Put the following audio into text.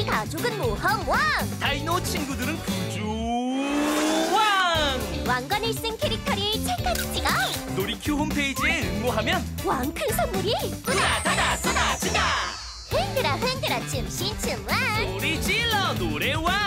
우리 가족은 모험왕. 다이노 친구들은 구조왕. 왕관을 쓴 캐릭터를 찰칵 찍어. 놀이큐 홈페이지에 응모하면 왕 큰 선물이 우라다다 쏟아진다. 흔들어 흔들어 춤신 춤왕. 소리 질러 노래왕.